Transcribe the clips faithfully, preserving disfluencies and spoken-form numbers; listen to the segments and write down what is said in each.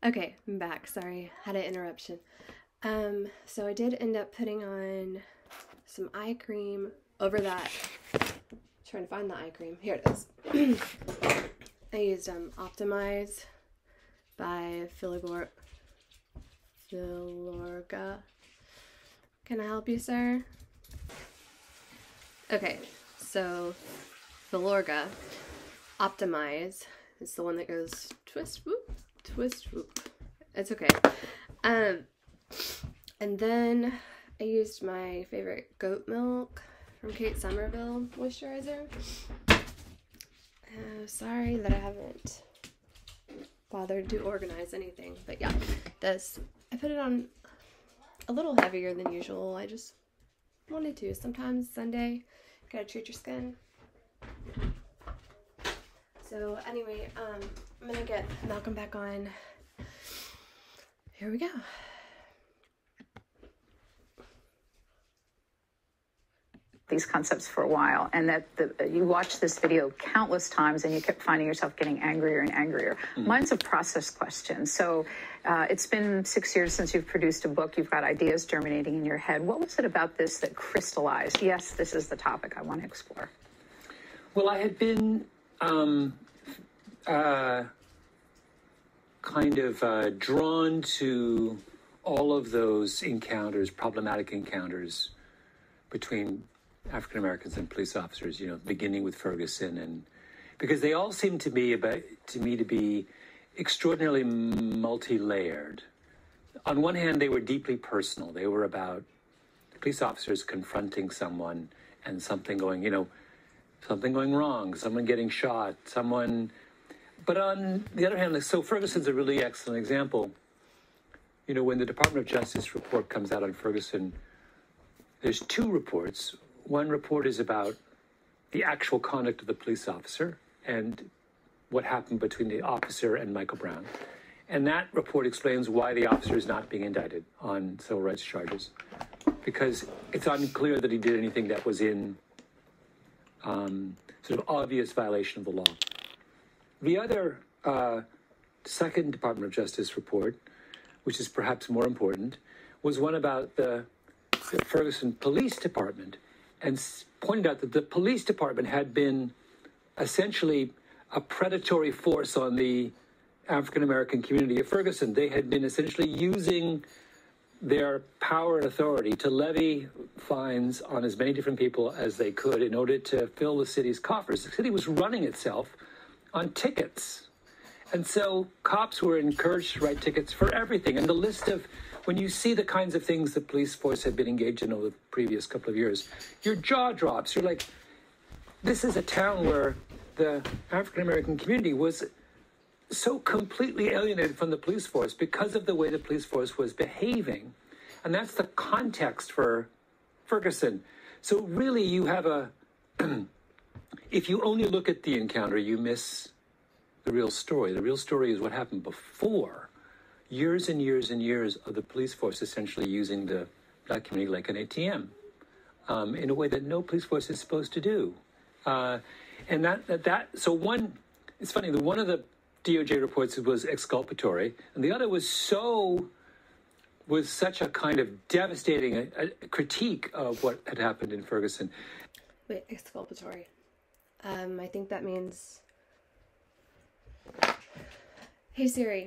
Okay, I'm back. Sorry, had an interruption. Um, so I did end up putting on some eye cream over that. Trying to find the eye cream. Here it is. I used um Optimize by Filorga. Filorga. Can I help you, sir? Okay, so Filorga Optimize is the one that goes twist whoop, twist whoop. It's okay. Um, and then I used my favorite goat milk from Kate Somerville moisturizer. Uh, sorry that I haven't bothered to organize anything, but yeah, this, I put it on a little heavier than usual. I just wanted to. Sometimes Sunday, gotta treat your skin. So anyway, um, I'm gonna get Malcom back on. Here we go. These concepts for a while, and that the, you watched this video countless times and you kept finding yourself getting angrier and angrier. Mm-hmm. Mine's a process question. So uh, it's been six years since you've produced a book. You've got ideas germinating in your head. What was it about this that crystallized? Yes, this is the topic I want to explore. Well, I had been um, uh, kind of uh, drawn to all of those encounters, problematic encounters between African Americans and police officers, you know, beginning with Ferguson, and because they all seem to be about to me to be extraordinarily multi-layered. On one hand, they were deeply personal. They were about police officers confronting someone and something going, you know, something going wrong, someone getting shot, someone. But on the other hand, like, so Ferguson's a really excellent example. You know, when the Department of Justice report comes out on Ferguson, there's two reports. One report is about the actual conduct of the police officer and what happened between the officer and Michael Brown. And that report explains why the officer is not being indicted on civil rights charges, because it's unclear that he did anything that was in um, sort of obvious violation of the law. The other uh, second Department of Justice report, which is perhaps more important, was one about the the Ferguson Police Department, and pointed out that the police department had been essentially a predatory force on the African-American community of Ferguson. They had been essentially using their power and authority to levy fines on as many different people as they could in order to fill the city's coffers. The city was running itself on tickets. And so cops were encouraged to write tickets for everything. And the list of, when you see the kinds of things the police force had been engaged in over the previous couple of years, your jaw drops. You're like, this is a town where the African-American community was so completely alienated from the police force because of the way the police force was behaving. And that's the context for Ferguson. So really you have a, if you only look at the encounter, you miss the real story. The real story is what happened before. Years and years and years of the police force essentially using the black community like an A T M um, in a way that no police force is supposed to do. Uh, and that, that, that, so one, it's funny, the one of the D O J reports was exculpatory, and the other was so, was such a kind of devastating a, a critique of what had happened in Ferguson. Wait, exculpatory. Um, I think that means, hey Siri,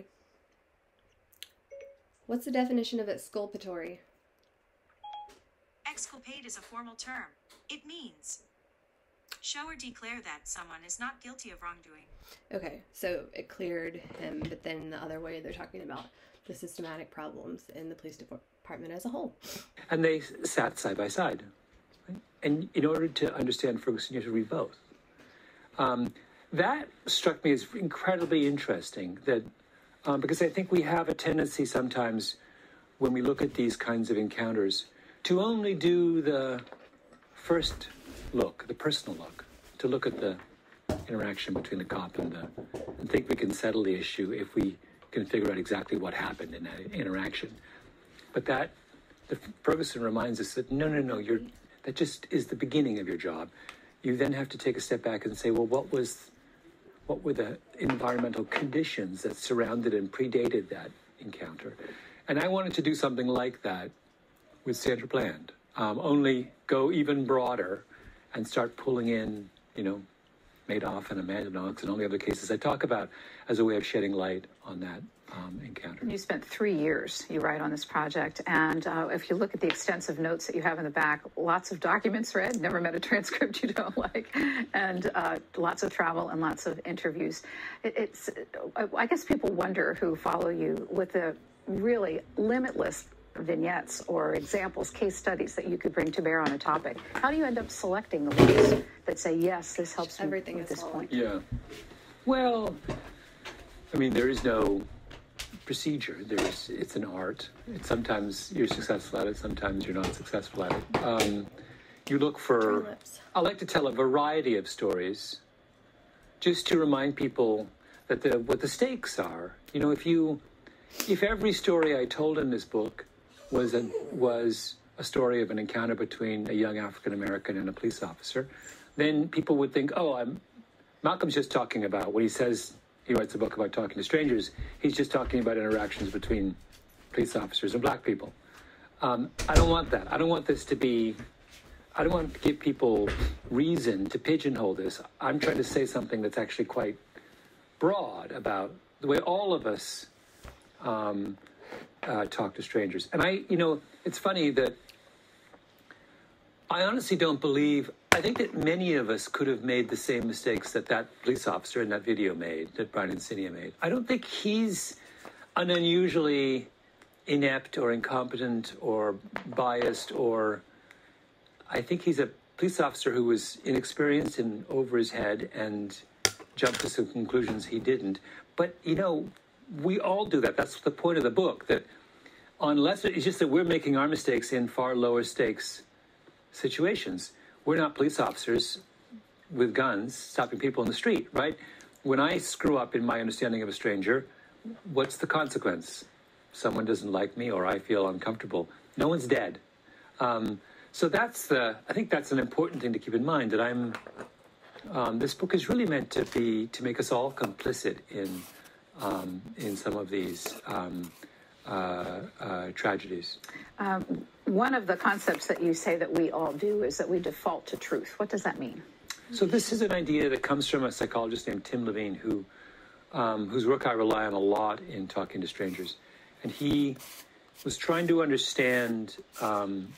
what's the definition of exculpatory? Exculpate is a formal term. It means show or declare that someone is not guilty of wrongdoing. Okay, so it cleared him, but then the other way they're talking about the systematic problems in the police department as a whole. And they sat side by side. Right? And in order to understand Ferguson, you have to read both. Um, that struck me as incredibly interesting, that um, because I think we have a tendency sometimes when we look at these kinds of encounters to only do the first look, the personal look, to look at the interaction between the cop and the, and think we can settle the issue if we can figure out exactly what happened in that interaction. But that, the Ferguson reminds us that no, no, no, you're, that just is the beginning of your job. You then have to take a step back and say, well, what was, what were the environmental conditions that surrounded and predated that encounter. And I wanted to do something like that with Sandra Bland, um, only go even broader and start pulling in, you know, Madoff and Amanda Knox and all the other cases I talk about as a way of shedding light on that um, encounter. You spent three years, you write, on this project. And uh, if you look at the extensive notes that you have in the back, lots of documents read, never met a transcript you don't like, and uh, lots of travel and lots of interviews. It, it's, I guess people wonder who follow you with the really limitless vignettes or examples, case studies that you could bring to bear on a topic. How do you end up selecting the ones that say, yes, this helps me Everything at is this point? Yeah. Well, I mean, there is no procedure. There's, it's an art. It's sometimes you're successful at it, sometimes you're not successful at it. Um, you look for, I like to tell a variety of stories just to remind people that the, what the stakes are. You know, if you, if every story I told in this book was a, was a story of an encounter between a young African-American and a police officer, then people would think, oh, I'm, Malcolm's just talking about, when he says he writes a book about talking to strangers, he's just talking about interactions between police officers and black people. Um, I don't want that. I don't want this to be, I don't want to give people reason to pigeonhole this. I'm trying to say something that's actually quite broad about the way all of us um, uh, talk to strangers. And I, you know, it's funny that I honestly don't believe, I think that many of us could have made the same mistakes that that police officer in that video made, that Brian Encinia made. I don't think he's an unusually inept or incompetent or biased, or I think he's a police officer who was inexperienced and over his head and jumped to some conclusions he didn't. But, you know, we all do that. That's the point of the book, that unless it's just that we're making our mistakes in far lower stakes situations. We're not police officers with guns stopping people in the street, right? When I screw up in my understanding of a stranger, what's the consequence? Someone doesn't like me or I feel uncomfortable. No one's dead. Um, so that's the, I think that's an important thing to keep in mind, that I'm, um, this book is really meant to be, to make us all complicit in, um, in some of these um, uh, uh, tragedies. Um, one of the concepts that you say that we all do is that we default to truth. What does that mean? So this is an idea that comes from a psychologist named Tim Levine, who, um, whose work I rely on a lot in talking to strangers. And he was trying to understand um,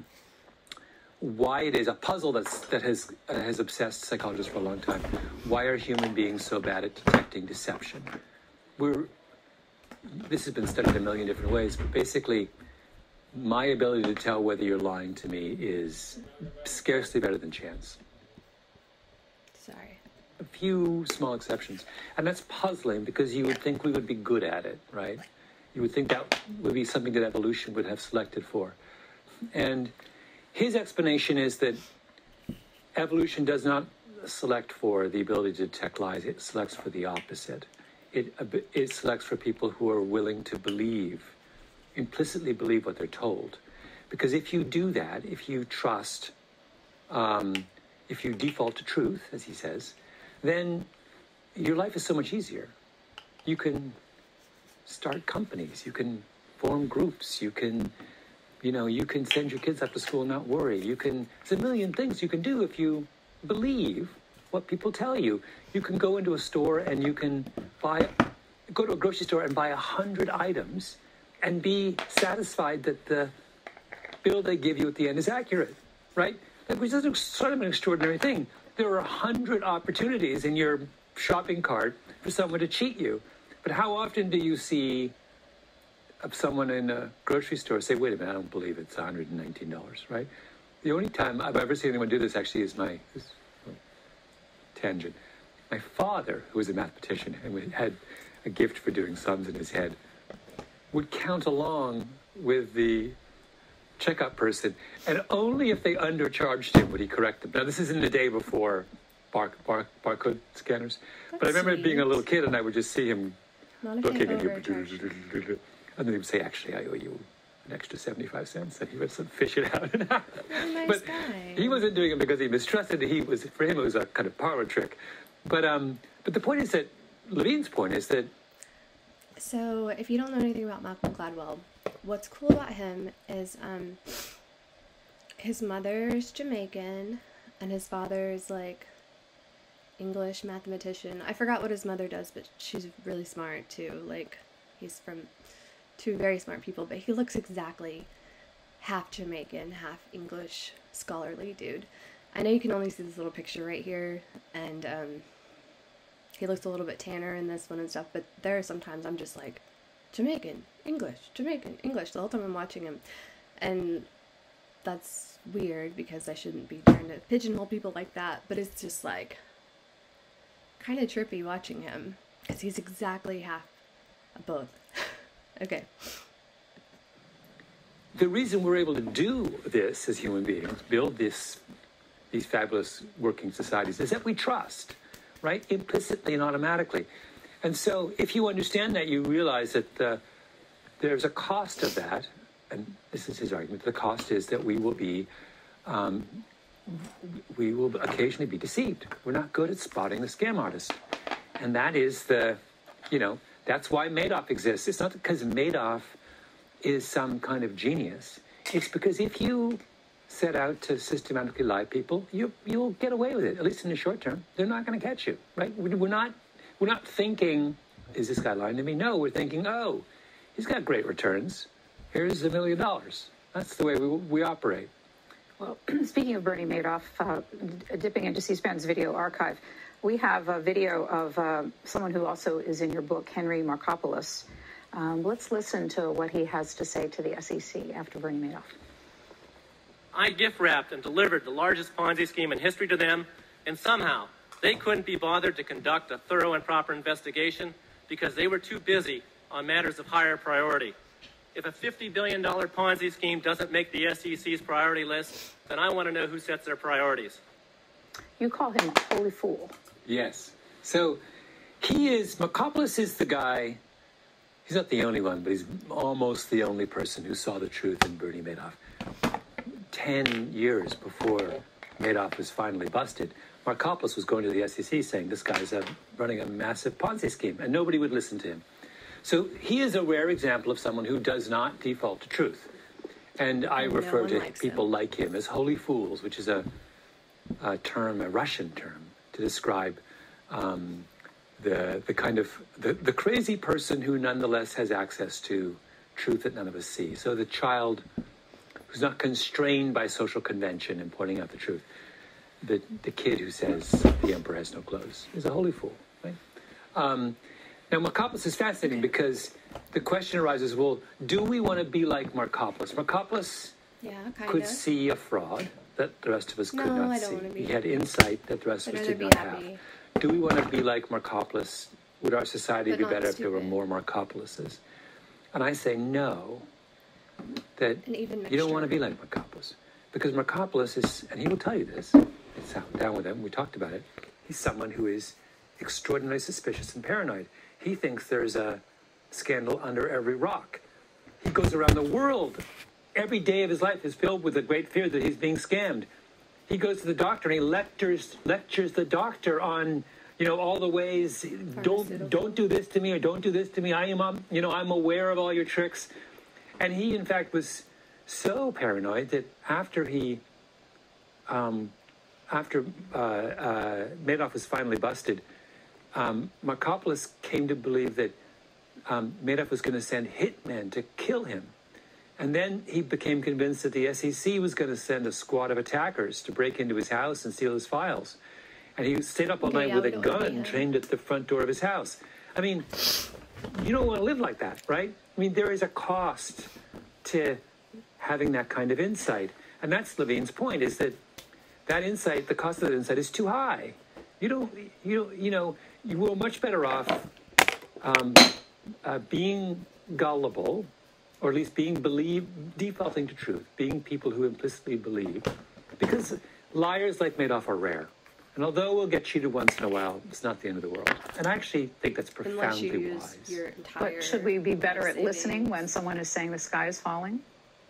why it is a puzzle that's, that has, uh, has obsessed psychologists for a long time. Why are human beings so bad at detecting deception? We're, this has been studied a million different ways, but basically, my ability to tell whether you're lying to me is scarcely better than chance. Sorry. A few small exceptions. And that's puzzling because you would think we would be good at it, right? You would think that would be something that evolution would have selected for. And his explanation is that evolution does not select for the ability to detect lies. It selects for the opposite. It, it selects for people who are willing to believe, implicitly believe what they're told. Because if you do that, if you trust, um, if you default to truth, as he says, then your life is so much easier. You can start companies, you can form groups, you can, you know, you can send your kids up to school and not worry. You can, there's a million things you can do if you believe what people tell you. You can go into a store and you can buy, go to a grocery store and buy a hundred items and be satisfied that the bill they give you at the end is accurate, right? Which is sort of an extraordinary thing. There are a hundred opportunities in your shopping cart for someone to cheat you. But how often do you see someone in a grocery store say, wait a minute, I don't believe it's one hundred nineteen dollars, right? The only time I've ever seen anyone do this actually is my this, tangent. My father, who was a mathematician and had a gift for doing sums in his head, would count along with the checkout person, and only if they undercharged him would he correct them. Now, this is in the day before bar, bar, barcode scanners, That's but I remember sweet. being a little kid, and I would just see him Not if looking they at you, overcharged. and then he would say, actually, I owe you an extra seventy-five cents, and he would fish it out. What a nice But guy. he wasn't doing it because he mistrusted. He was, for him, it was a kind of parlor trick. But um, but the point is that Levine's point is that. So, if you don't know anything about Malcolm Gladwell, what's cool about him is um, his mother's Jamaican, and his father's like English mathematician. I forgot what his mother does, but she's really smart too. Like, he's from two very smart people, but he looks exactly half Jamaican, half English, scholarly dude. I know you can only see this little picture right here, and um, he looks a little bit tanner in this one and stuff, but there are sometimes I'm just like, Jamaican, English, Jamaican, English, the whole time I'm watching him. And that's weird, because I shouldn't be trying to pigeonhole people like that, but it's just like, kind of trippy watching him, because he's exactly half of both. Okay. The reason we're able to do this as human beings, build this, these fabulous working societies, is that we trust. Right? Implicitly and automatically. And so if you understand that, you realize that uh, there's a cost of that. And this is his argument. The cost is that we will be, um, we will occasionally be deceived. We're not good at spotting the scam artist. And that is the, you know, that's why Madoff exists. It's not because Madoff is some kind of genius. It's because if you set out to systematically lie people, you, you'll get away with it, at least in the short term. They're not going to catch you, right? We're not, we're not thinking, is this guy lying to me? No, we're thinking, oh, he's got great returns. Here's a million dollars. That's the way we, we operate. Well, speaking of Bernie Madoff, uh, dipping into C-SPAN's video archive, we have a video of uh, someone who also is in your book, Henry Markopoulos. Um, let's listen to what he has to say to the S E C after Bernie Madoff. I gift-wrapped and delivered the largest Ponzi scheme in history to them, and somehow they couldn't be bothered to conduct a thorough and proper investigation because they were too busy on matters of higher priority. If a fifty billion dollars Ponzi scheme doesn't make the S E C's priority list, then I want to know who sets their priorities. You call him a holy fool. Yes. So he is, Markopoulos is the guy, he's not the only one, but he's almost the only person who saw the truth in Bernie Madoff. Ten years before Madoff was finally busted, Markopoulos was going to the S E C saying this guy's uh, running a massive Ponzi scheme, and nobody would listen to him. So he is a rare example of someone who does not default to truth. And I No refer one to likes people him. like him as holy fools, which is a, a term, a Russian term, to describe um, the the kind of the, the crazy person who nonetheless has access to truth that none of us see. So the child who's not constrained by social convention in pointing out the truth. The the kid who says the emperor has no clothes is a holy fool, right? Um, now, Markopoulos is fascinating because the question arises, well, do we want to be like Markopoulos? Markopoulos Yeah, kind could of. see a fraud that the rest of us could No, not I don't see. wanna be He had like him. insight that the rest I'd of us rather did be not happy. have. Do we want to be like Markopoulos? Would our society But be not better if there were stupid. more Markopouloses? And I say no, that An even you don't mixture. want to be like Markopoulos. Because Markopoulos is, and he will tell you this, it's out down with him, we talked about it, he's someone who is extraordinarily suspicious and paranoid. He thinks there's a scandal under every rock. He goes around the world. Every day of his life is filled with a great fear that he's being scammed. He goes to the doctor and he lectures lectures the doctor on, you know, all the ways, don't don't do this to me or don't do this to me. I am, um, you know, I'm aware of all your tricks. And he, in fact, was so paranoid that after he, um, after uh, uh, Madoff was finally busted, um, Markopoulos came to believe that um, Madoff was going to send hitmen to kill him. And then he became convinced that the S E C was going to send a squad of attackers to break into his house and steal his files. And he stayed up all Okay, night yeah, with we a don't wanna be gun him. trained at the front door of his house. I mean, you don't want to live like that, right? I mean, there is a cost to having that kind of insight. And that's Levine's point, is that that insight, the cost of that insight is too high. You don't, you don't, you know, you were much better off um, uh, being gullible, or at least being believe, defaulting to truth, being people who implicitly believe, because liars like Madoff are rare. And although we'll get cheated once in a while, it's not the end of the world. And I actually think that's Unless profoundly you use wise. your entire But should we be better life at listening savings. when someone is saying the sky is falling?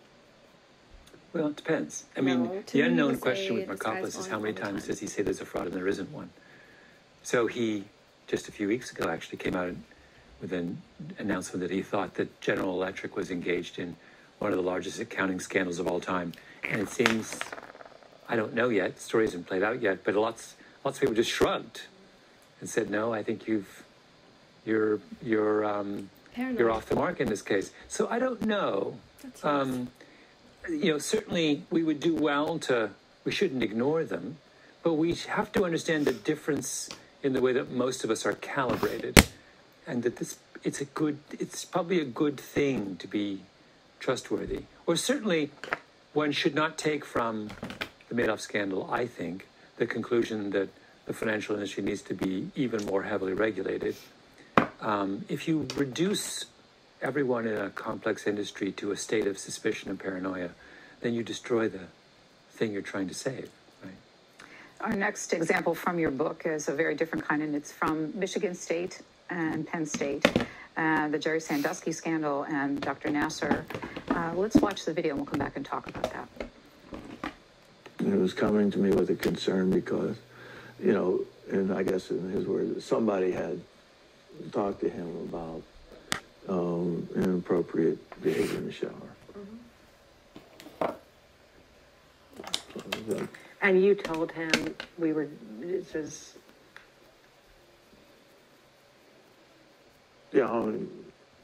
Well, it depends. I No, mean, to the me, unknown to question say with the sky's Markopoulos is how falling many all the times time. does he say there's a fraud and there isn't one? so he, just a few weeks ago, actually came out with an announcement that he thought that General Electric was engaged in one of the largest accounting scandals of all time. And it seems, I don't know yet, the story hasn't played out yet, but lots lots of people just shrugged and said, no, I think you've, you're, you're, um, you're off the mark in this case. So I don't know. That's um, you know, certainly we would do well to, we shouldn't ignore them, but we have to understand the difference in the way that most of us are calibrated, and that this, it's a good, it's probably a good thing to be trustworthy. Or certainly one should not take from the Madoff scandal, I think, the conclusion that the financial industry needs to be even more heavily regulated. Um, if you reduce everyone in a complex industry to a state of suspicion and paranoia, then you destroy the thing you're trying to save. Right? Our next example from your book is a very different kind, and it's from Michigan State and Penn State, uh, the Jerry Sandusky scandal and Doctor Nasser. Uh, let's watch the video and we'll come back and talk about that. And it was coming to me with a concern because, you know, and I guess in his words, somebody had talked to him about um, inappropriate behavior in the shower. Mm-hmm. So, and you told him we were, this is... Yeah, I, mean,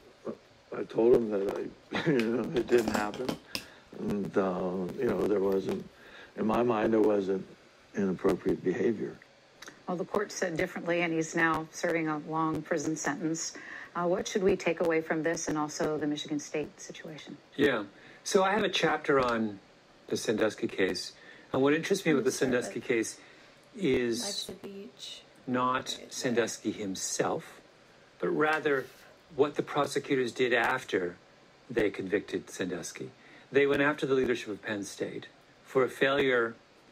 I told him that I, you know, it didn't happen. And, uh, you know, there wasn't, in my mind, there wasn't inappropriate behavior. Well, the court said differently, and he's now serving a long prison sentence. Uh, what should we take away from this and also the Michigan State situation? Yeah. So I have a chapter on the Sandusky case. And what interests me with the Sandusky case is not Sandusky himself, but rather what the prosecutors did after they convicted Sandusky. They went after the leadership of Penn State for a failure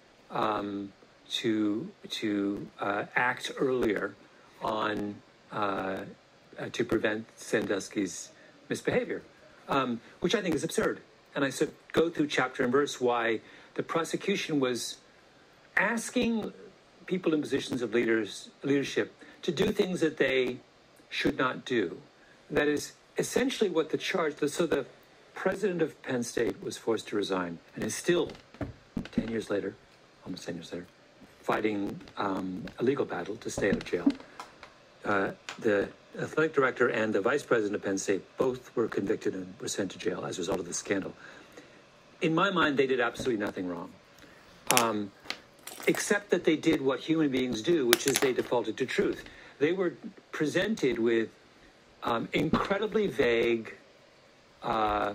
um, to to uh, act earlier on uh, uh, to prevent Sandusky's misbehavior, um, which I think is absurd. And I said, go through chapter and verse why the prosecution was asking people in positions of leaders leadership to do things that they should not do. That is essentially what the charge. So the president of Penn State was forced to resign, and is still, ten years later, almost ten years later, fighting um, a legal battle to stay out of jail. Uh, the athletic director and the vice president of Penn State both were convicted and were sent to jail as a result of the scandal. In my mind, they did absolutely nothing wrong, um, except that they did what human beings do, which is they defaulted to truth. They were presented with um, incredibly vague uh,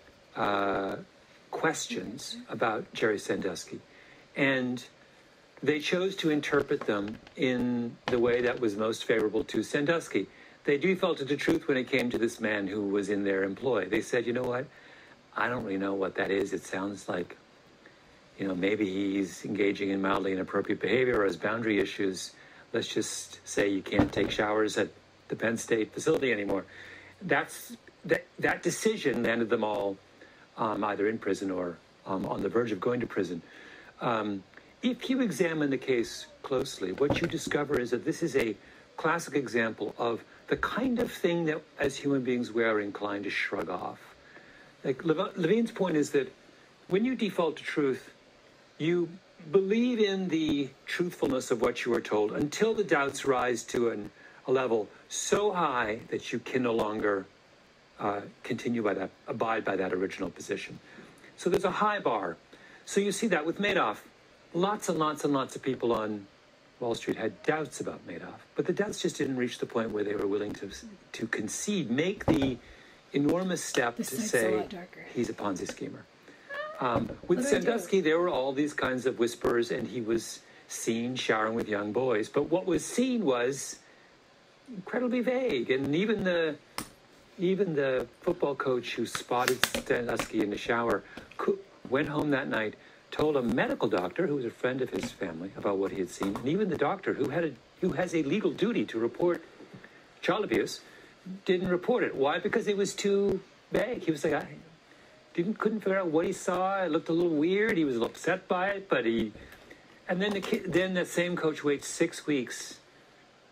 uh, questions about Jerry Sandusky, and they chose to interpret them in the way that was most favorable to Sandusky. They defaulted to truth when it came to this man who was in their employ. They said, you know what? I don't really know what that is. It sounds like, you know, maybe he's engaging in mildly inappropriate behavior or has boundary issues. Let's just say you can't take showers at the Penn State facility anymore. That's that, that decision landed them all um, either in prison or um, on the verge of going to prison. Um, If you examine the case closely, what you discover is that this is a classic example of the kind of thing that, as human beings, we are inclined to shrug off. Like Lev- Levine's point is that when you default to truth, you believe in the truthfulness of what you are told until the doubts rise to an, a level so high that you can no longer uh, continue by that, abide by that original position. So there's a high bar. So you see that with Madoff. Lots and lots and lots of people on Wall Street had doubts about Madoff, but the doubts just didn't reach the point where they were willing to to concede, make the enormous step This to site's say a lot darker. he's a Ponzi schemer. Um, with What do I do? Sandusky, there were all these kinds of whispers, and he was seen showering with young boys. But what was seen was incredibly vague, and even the even the football coach who spotted Sandusky in the shower co- went home that night, told a medical doctor who was a friend of his family about what he had seen, and even the doctor who had a, who has a legal duty to report child abuse didn't report it. Why? Because it was too vague. He was like, I didn't couldn't figure out what he saw. It looked a little weird. He was a little upset by it, but he. And then the kid, then that same coach waits six weeks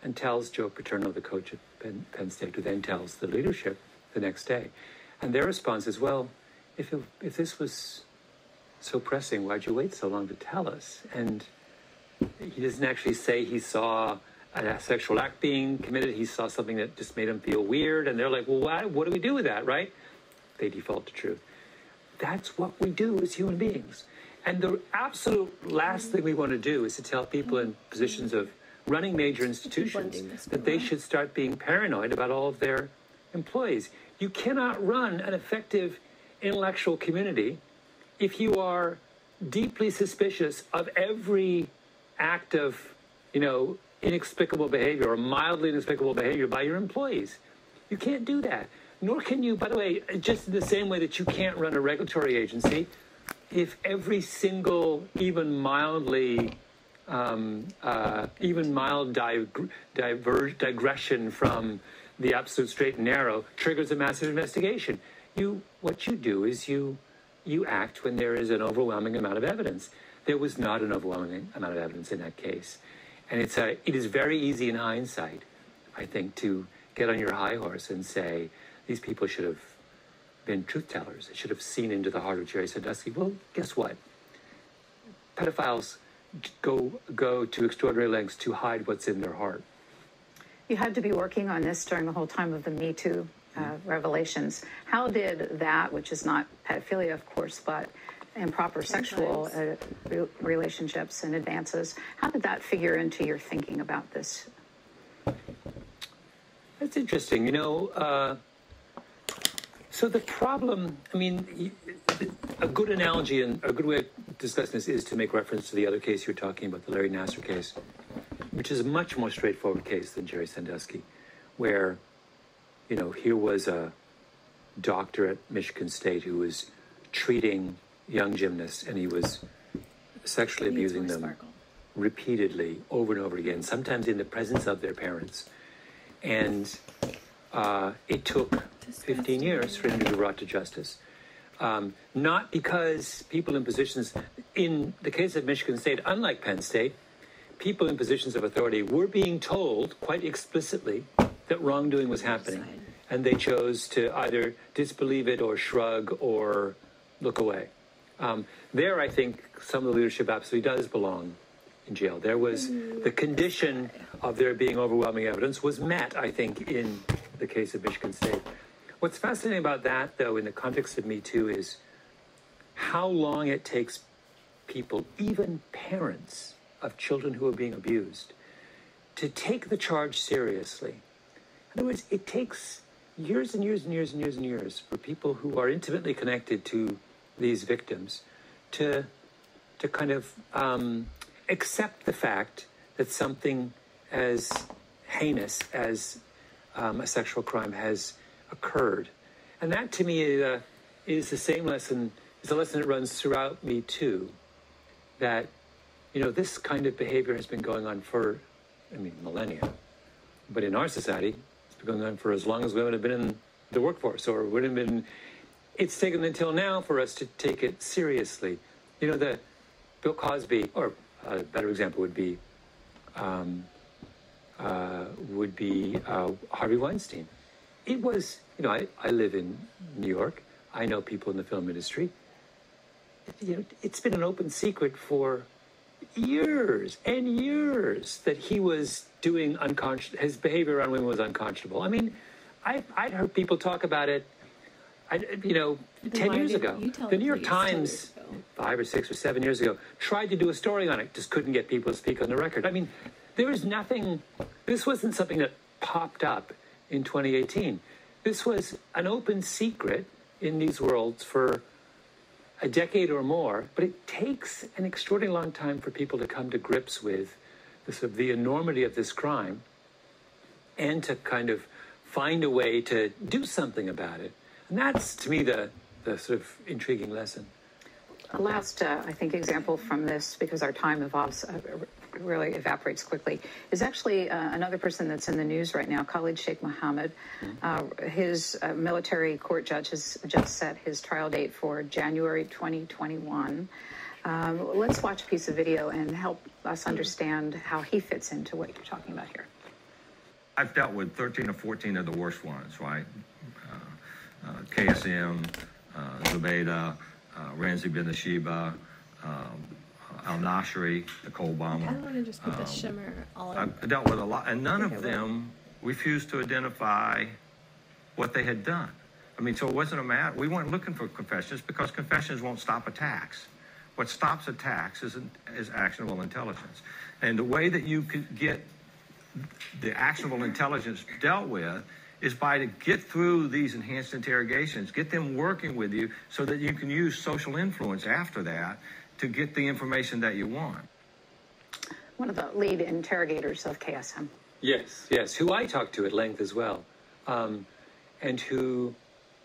and tells Joe Paterno, the coach at Penn, Penn State, who then tells the leadership the next day. And their response is, well, if, it, if this was so pressing, why'd you wait so long to tell us? And he doesn't actually say he saw a sexual act being committed. He saw something that just made him feel weird. And they're like, well, what, what do we do with that, right? They default to truth. That's what we do as human beings. And the absolute last thing we want to do is to tell people in positions of running major institutions that they should start being paranoid about all of their employees. You cannot run an effective intellectual community if you are deeply suspicious of every act of, you know, inexplicable behavior or mildly inexplicable behavior by your employees. You can't do that. Nor can you, by the way, just in the same way that you can't run a regulatory agency, if every single, even mildly, um, uh, even mild dig- diverge, digression from the absolute straight and narrow triggers a massive investigation. You, what you do is you, you act when there is an overwhelming amount of evidence. There was not an overwhelming amount of evidence in that case. And it's a, it is very easy in hindsight, I think, to get on your high horse and say, these people should have been truth tellers. They should have seen into the heart of Jerry Sandusky. Well, guess what? Pedophiles go, go to extraordinary lengths to hide what's in their heart. You had to be working on this during the whole time of the Me Too uh, revelations. How did that, which is not pedophilia, of course, but improper sexual uh, re- relationships and advances, how did that figure into your thinking about this? That's interesting. You know, uh, so the problem, I mean, a good analogy and a good way of discussing this is to make reference to the other case you're talking about, the Larry Nassar case, which is a much more straightforward case than Jerry Sandusky, where, you know, here was a doctor at Michigan State who was treating young gymnasts, and he was sexually abusing them sparkle. repeatedly over and over again, sometimes in the presence of their parents. And uh, it took fifteen years for him to be brought to justice. Um, not because people in positions, in the case of Michigan State, unlike Penn State, people in positions of authority were being told quite explicitly that wrongdoing was happening. And they chose to either disbelieve it or shrug or look away. Um, there, I think some of the leadership absolutely does belong in jail. There was the condition of there being overwhelming evidence was met, I think, in the case of Michigan State. What's fascinating about that, though, in the context of Me Too, is how long it takes people, even parents of children who are being abused, to take the charge seriously. In other words, it takes years and years and years and years and years for people who are intimately connected to these victims to to kind of um, accept the fact that something as heinous as um, a sexual crime has occurred. And that, to me, is, uh, is the same lesson, is a lesson that runs throughout Me Too, that, you know, this kind of behavior has been going on for, I mean, millennia. But in our society, it's been going on for as long as women have been in the workforce, or would have been. It's taken until now for us to take it seriously. You know, the Bill Cosby, or a better example would be, um, uh, would be uh, Harvey Weinstein. It was, you know, I, I live in New York. I know people in the film industry. You know, it's been an open secret for years and years that he was doing unconscious, his behavior around women was unconscionable. I mean, I, I'd heard people talk about it, I, you know, ten years ago. The New York Times, five or six or seven years ago, tried to do a story on it, just couldn't get people to speak on the record. I mean, there was nothing, this wasn't something that popped up in twenty eighteen. This was an open secret in these worlds for a decade or more, but it takes an extraordinarily long time for people to come to grips with the, sort of the enormity of this crime and to kind of find a way to do something about it. And that's, to me, the, the sort of intriguing lesson. A last, uh, I think, example from this, because our time evolves, uh, really evaporates quickly, is actually uh, another person that's in the news right now, Khalid Sheikh Mohammed. Uh, his uh, military court judge has just set his trial date for January twenty twenty-one. Um, let's watch a piece of video and help us understand how he fits into what you're talking about here. I've dealt with thirteen or fourteen of the worst ones, right? Uh, uh, K S M, uh, Zubaydah, uh, Ramzi bin Sheba, um, Al Nashri, the coal bomber. I don't want to just put Um, the shimmer all over. I've dealt with a lot, and none Okay, of well- them refused to identify what they had done. I mean, so it wasn't a matter, we weren't looking for confessions because confessions won't stop attacks. What stops attacks is, is actionable intelligence. And the way that you could get the actionable intelligence dealt with is by to get through these enhanced interrogations, get them working with you so that you can use social influence after that to get the information that you want. One of the lead interrogators of K S M. Yes, yes, who I talked to at length as well, um, and who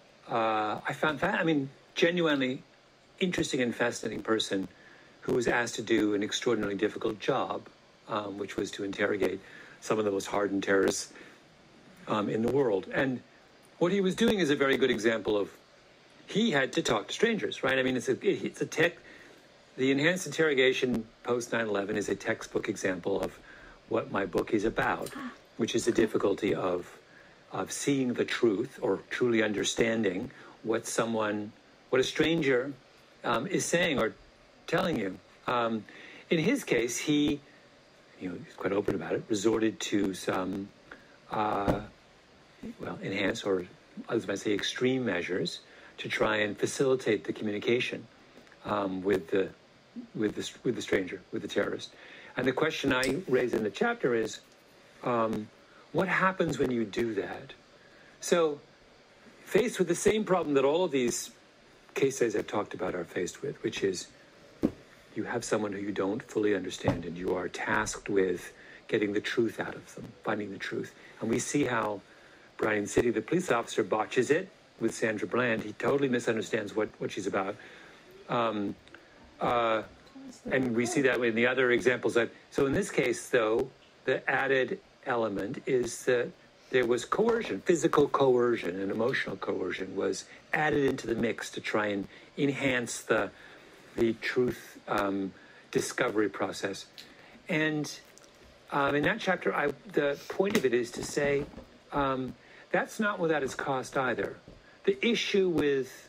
uh, I found that, I mean, genuinely interesting and fascinating person who was asked to do an extraordinarily difficult job, um, which was to interrogate some of the most hardened terrorists um, in the world. And what he was doing is a very good example of, he had to talk to strangers, right? I mean, it's a, it's a tech, the enhanced interrogation post nine eleven is a textbook example of what my book is about, which is the difficulty of of seeing the truth or truly understanding what someone, what a stranger um, is saying or telling you. Um, in his case, he, you know, he's quite open about it, resorted to some, uh, well, enhanced or, I was about to say, extreme measures to try and facilitate the communication um, with the with the with the stranger, with the terrorist. And the question I raise in the chapter is, um, what happens when you do that? So, faced with the same problem that all of these case studies I've talked about are faced with, which is you have someone who you don't fully understand and you are tasked with getting the truth out of them, finding the truth. And we see how Brian City, the police officer, botches it with Sandra Bland. He totally misunderstands what, what she's about. Um, uh, and we see that in the other examples. That, so in this case, though, the added element is that there was coercion, physical coercion and emotional coercion was added into the mix to try and enhance the the truth um, discovery process. And um, in that chapter, I, the point of it is to say um, that's not without its cost either. The issue with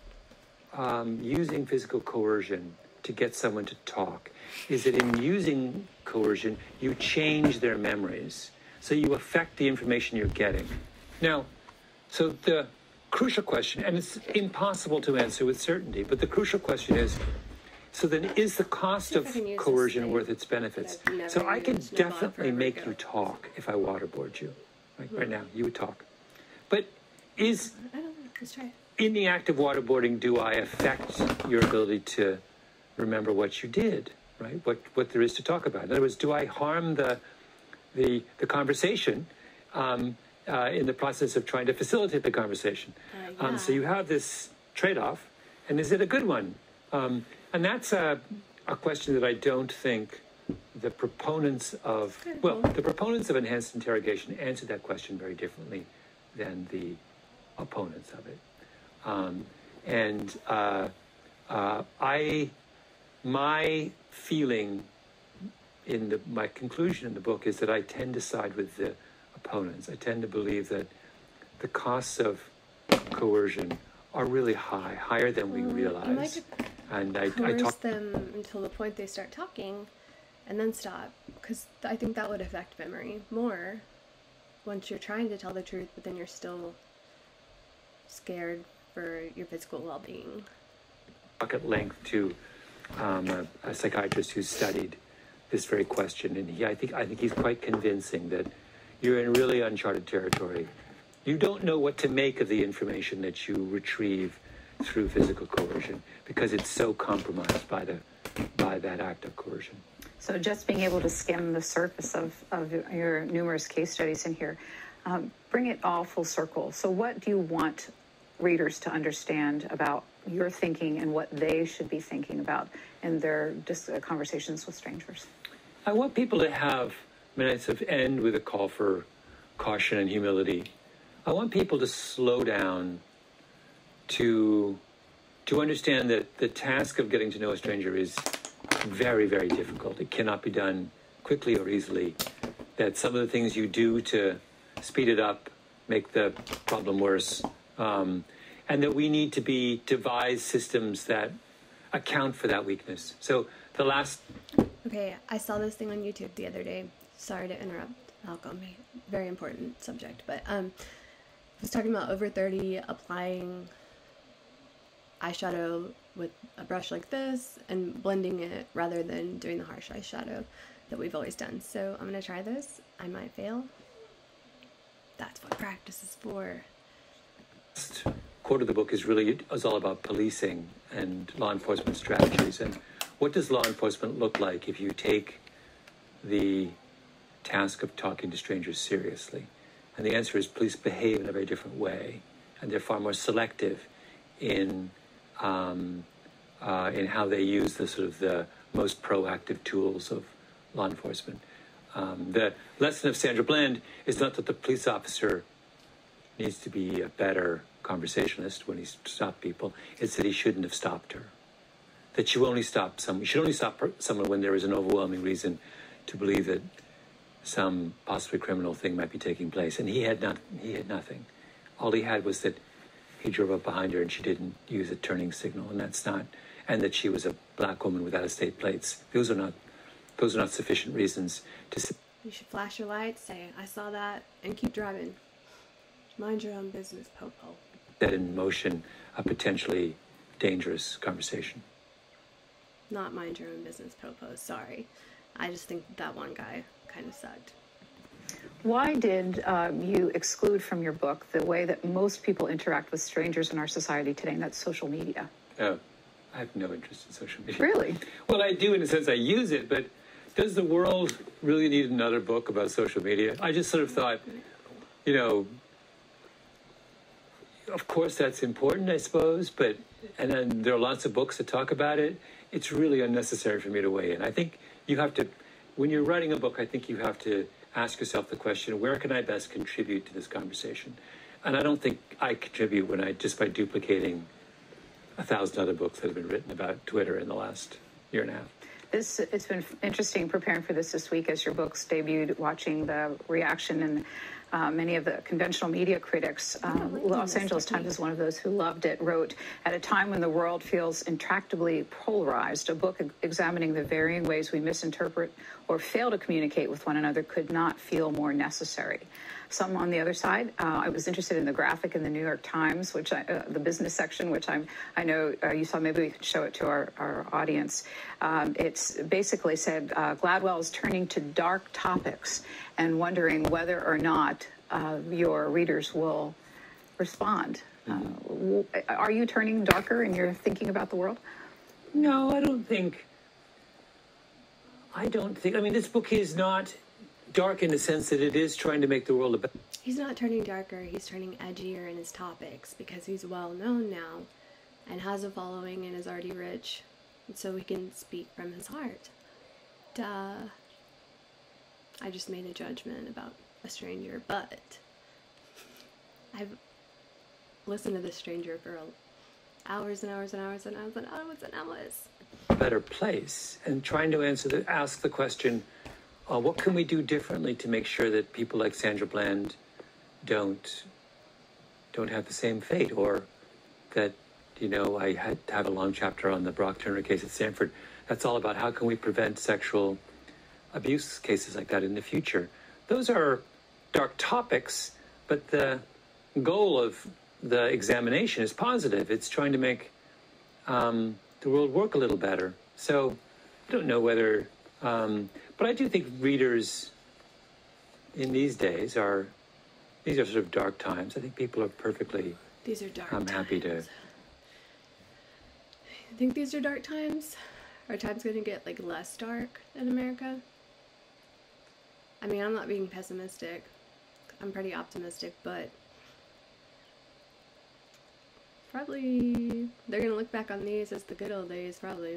um, using physical coercion to get someone to talk is that in using coercion, you change their memories. So you affect the information you're getting. Now, so the crucial question, and it's impossible to answer with certainty, but the crucial question is, so then is the cost of coercion worth its benefits? So I could definitely make you talk if I waterboard you. Like right now, you would talk. But is, I don't know. Let's try it. in the act of waterboarding, do I affect your ability to remember what you did, right? What what there is to talk about. In other words, do I harm the the the conversation um, uh, in the process of trying to facilitate the conversation? Uh, yeah. um, so you have this trade-off, and is it a good one? Um, and that's a, a question that I don't think the proponents of, well, the proponents of enhanced interrogation answered that question very differently than the opponents of it. Um, and uh, uh, I, my feeling in the, my conclusion in the book is that I tend to side with the opponents. I tend to believe that the costs of coercion are really high, higher than we Well, realize. you might And I, I coerce talk them until the point they start talking and then stop, because I think that would affect memory more once you're trying to tell the truth, but then you're still scared for your physical well-being. talk at length to um, a, a psychiatrist who studied this very question, and he, I think, I think he's quite convincing that you're in really uncharted territory. You don't know what to make of the information that you retrieve through physical coercion because it's so compromised by the by that act of coercion. So just being able to skim the surface of, of your numerous case studies in here, um, bring it all full circle. So what do you want readers to understand about your thinking and what they should be thinking about in their just uh, conversations with strangers? I want people to have minutes of end with a call for caution and humility. I want people to slow down to to understand that the task of getting to know a stranger is very, very difficult. It cannot be done quickly or easily. That some of the things you do to speed it up, make the problem worse, um, and that we need to be devise systems that account for that weakness. So the last... Okay, I saw this thing on YouTube the other day. Sorry to interrupt, Malcolm. Very important subject. But um, I was talking about over thirty applying eyeshadow with a brush like this and blending it rather than doing the harsh eyeshadow that we've always done. So I'm going to try this. I might fail. That's what practice is for. Quote of the book is really is all about policing and law enforcement strategies. And what does law enforcement look like if you take the task of talking to strangers seriously? And the answer is police behave in a very different way, and they're far more selective in um, uh, in how they use the sort of the most proactive tools of law enforcement. Um, the lesson of Sandra Bland is not that the police officer needs to be a better conversationalist when he stopped people. It's that he shouldn't have stopped her. That you only stop some. You should only stop per- someone when there is an overwhelming reason to believe that some possibly criminal thing might be taking place. And he had not. He had nothing. All he had was that he drove up behind her and she didn't use a turning signal, and that's not. And that she was a black woman with out-of-state plates. Those are not. Those are not sufficient reasons to. You should flash your lights, say, I saw that, and keep driving. Mind your own business, Popo. Set in motion a potentially dangerous conversation. Not mind your own business, Popo. Sorry. I just think that one guy kind of sucked. Why did um, you exclude from your book the way that most people interact with strangers in our society today, and that's social media? Oh, I have no interest in social media. Really? Well, I do in a sense. I use it, but does the world really need another book about social media? I just sort of thought, you know, of course that's important, I suppose, but, and then there are lots of books that talk about it. It's really unnecessary for me to weigh in. I think you have to, when you're writing a book, I think you have to ask yourself the question, where can I best contribute to this conversation? And I don't think I contribute when I, just by duplicating a thousand other books that have been written about Twitter in the last year and a half. This, it's been interesting preparing for this this week as your books debuted, watching the reaction and uh, many of the conventional media critics. Uh, Los Angeles Times is one of those who loved it, wrote, at a time when the world feels intractably polarized, a book examining the varying ways we misinterpret or fail to communicate with one another could not feel more necessary. Some on the other side, uh, I was interested in the graphic in the New York Times, which I, uh, the business section, which I'm, I know uh, you saw. Maybe we could show it to our, our audience. Um, it's basically said uh, Gladwell is turning to dark topics and wondering whether or not uh, your readers will respond. Uh, are you turning darker in your thinking about the world? No, I don't think. I don't think. I mean, this book is not dark in the sense that it is trying to make the world a better. He's not turning darker, he's turning edgier in his topics because he's well known now and has a following and is already rich, and so he can speak from his heart. Duh. I just made a judgment about a stranger, but I've listened to this stranger for hours and hours and hours and hours and hours and hours. Better place, and trying to answer the ask the question, Uh, what can we do differently to make sure that people like Sandra Bland don't don't have the same fate, or that, you know, I had to have a long chapter on the Brock Turner case at Stanford. That's all about how can we prevent sexual abuse cases like that in the future. Those are dark topics, but the goal of the examination is positive. It's trying to make um, the world work a little better. So I don't know whether... Um, But I do think readers in these days are, these are sort of dark times. I think people are perfectly, These are dark I'm times. happy to. I think these are dark times. Are times going to get like less dark in America? I mean, I'm not being pessimistic. I'm pretty optimistic, but probably they're going to look back on these as the good old days, probably.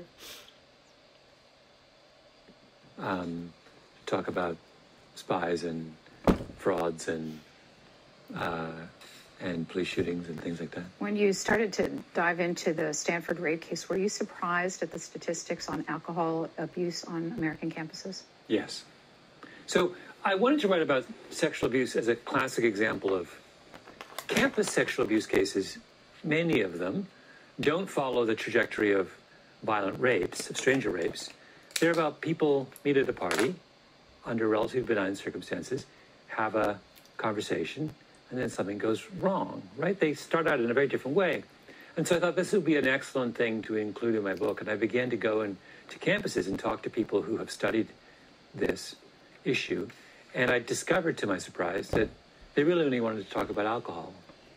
Um, talk about spies and frauds and uh, and police shootings and things like that. When you started to dive into the Stanford rape case, were you surprised at the statistics on alcohol abuse on American campuses? Yes. So I wanted to write about sexual abuse as a classic example of campus sexual abuse cases. Many of them don't follow the trajectory of violent rapes, of stranger rapes. They're about people meet at a party under relatively benign circumstances, have a conversation, and then something goes wrong, right? They start out in a very different way. And so I thought this would be an excellent thing to include in my book. And I began to go in, to campuses and talk to people who have studied this issue. And I discovered, to my surprise, that they really only wanted to talk about alcohol.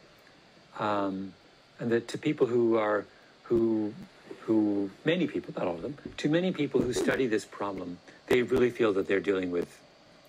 Um, and that to people who are, who, who, many people, not all of them, to many people who study this problem, they really feel that they're dealing with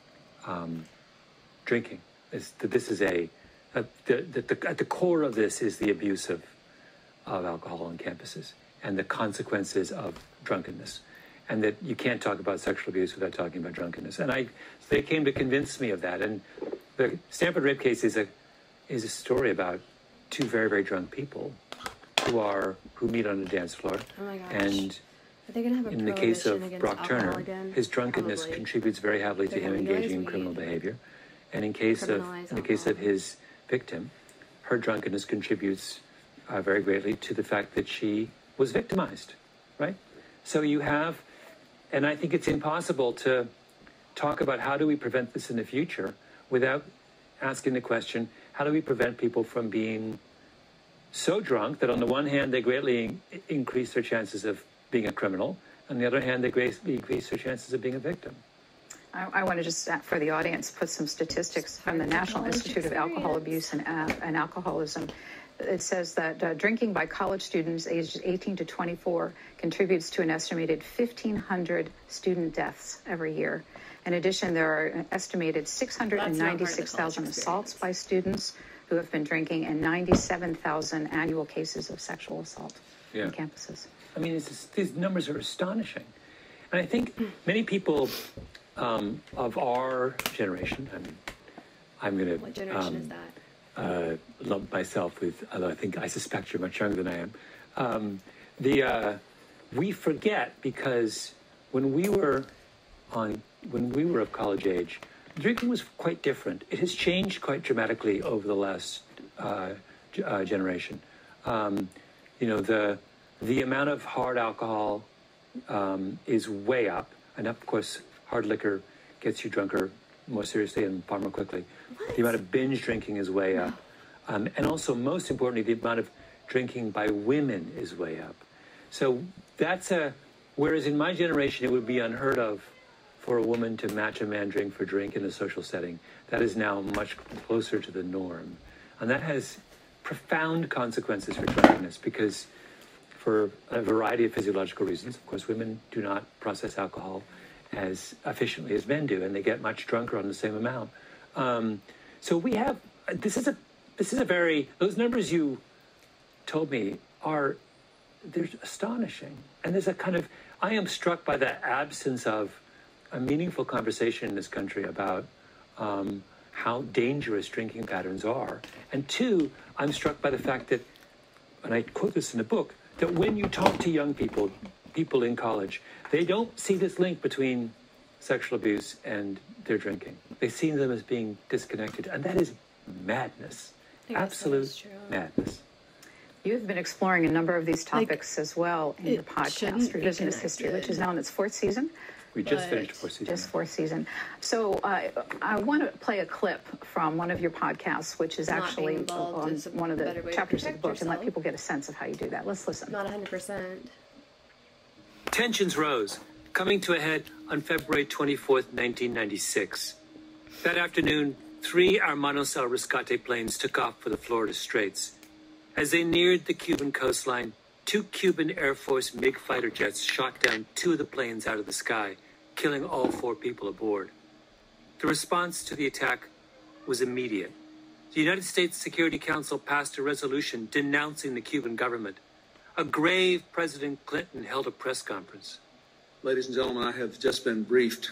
um, drinking. It's, that this is a, a the, the, the, at the core of this is the abuse of, of alcohol on campuses and the consequences of drunkenness. And that you can't talk about sexual abuse without talking about drunkenness. And I, they came to convince me of that. And the Stanford rape case is a, is a story about two very, very drunk people who are, who meet on a dance floor. Oh my gosh. And Are they gonna have a in the case of prohibition Brock against alcohol Turner, again? his drunkenness Probably. contributes very heavily to They're him gonna legalize engaging in weed. criminal behavior. And in case of, Criminalize in the case of alcohol. his victim, her drunkenness contributes uh, very greatly to the fact that she was victimized, right? So you have, and I think it's impossible to talk about how do we prevent this in the future without asking the question, how do we prevent people from being so drunk that on the one hand they greatly in- increase their chances of being a criminal, on the other hand they greatly increase their chances of being a victim? I, I want to just, uh, for the audience, put some statistics from the National Institute of Alcohol Abuse and, uh, and Alcoholism. It says that uh, drinking by college students aged eighteen to twenty-four contributes to an estimated fifteen hundred student deaths every year. In addition, there are an estimated six hundred ninety-six thousand assaults by students who have been drinking and ninety-seven thousand annual cases of sexual assault Yeah. in campuses. I mean, it's just, these numbers are astonishing. And I think many people um, of our generation, I mean, I'm going to What generation um, is that? uh, lump myself with, although I think I suspect you're much younger than I am. Um, the uh, we forget because when we were on, when we were of college age, drinking was quite different. It has changed quite dramatically over the last uh, g- uh, generation. Um, you know, the the amount of hard alcohol um, is way up, and of course, hard liquor gets you drunker more seriously and far more quickly. What? The amount of binge drinking is way up, um, and also, most importantly, the amount of drinking by women is way up. So that's a. Whereas in my generation, it would be unheard of for a woman to match a man drink for drink in a social setting. That is now much closer to the norm. And that has profound consequences for drunkenness because for a variety of physiological reasons, of course, women do not process alcohol as efficiently as men do, and they get much drunker on the same amount. Um, so we have, this is a, this is a very, those numbers you told me are, they're astonishing. And there's a kind of, I am struck by the absence of a meaningful conversation in this country about um, how dangerous drinking patterns are. And two, I'm struck by the fact that, and I quote this in the book, that when you talk to young people, people in college, they don't see this link between sexual abuse and their drinking. They see them as being disconnected, and that is madness. I guess that Absolute is true. madness. You've been exploring a number of these Like, topics as well in your it podcast, shouldn't be Revisionist History, which is connected. now in its fourth season. We just But- finished fourth season. Just fourth season. So uh, I want to play a clip from one of your podcasts, which is Not actually being involved on is a one of the better way to chapters of the protect book, and let yourself. people get a sense of how you do that. Let's listen. Not one hundred percent. Tensions rose, coming to a head on February twenty-fourth, nineteen ninety-six. That afternoon, three Hermanos El Rescate planes took off for the Florida Straits. As they neared the Cuban coastline, two Cuban Air Force MiG fighter jets shot down two of the planes out of the sky, killing all four people aboard. The response to the attack was immediate. The United States Security Council passed a resolution denouncing the Cuban government. A grave President Clinton held a press conference. Ladies and gentlemen, I have just been briefed